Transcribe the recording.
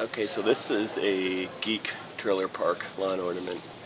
Okay, so this is a Geek trailer park lawn ornament.